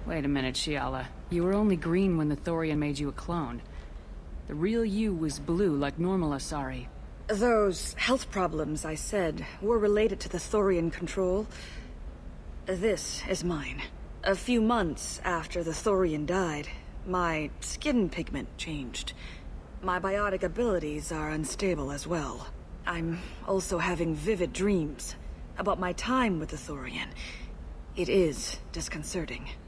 Wait a minute, Shiala. You were only green when the Thorian made you a clone. The real you was blue like normal Asari. Those health problems I said were related to the Thorian control. This is mine. A few months after the Thorian died, my skin pigment changed. My biotic abilities are unstable as well. I'm also having vivid dreams about my time with the Thorian. It is disconcerting.